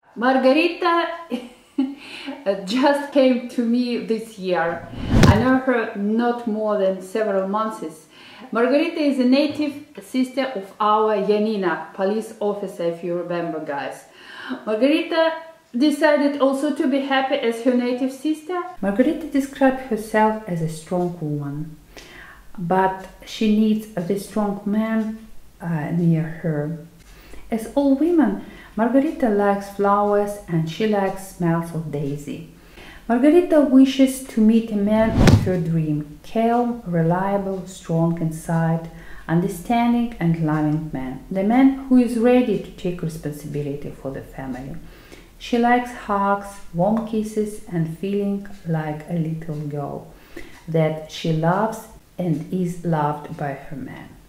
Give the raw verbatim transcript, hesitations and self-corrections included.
Margarita just came to me this year. I know her not more than several months. Margarita is a native sister of our Yanina, police officer, if you remember, guys. Margarita decided also to be happy as her native sister. Margarita described herself as a strong woman, but she needs a strong man uh, near her. As all women, Margarita likes flowers and she likes smells of daisy. Margarita wishes to meet a man of her dream, calm, reliable, strong inside, understanding and loving man, the man who is ready to take responsibility for the family. She likes hugs, warm kisses and feeling like a little girl, that she loves and is loved by her man.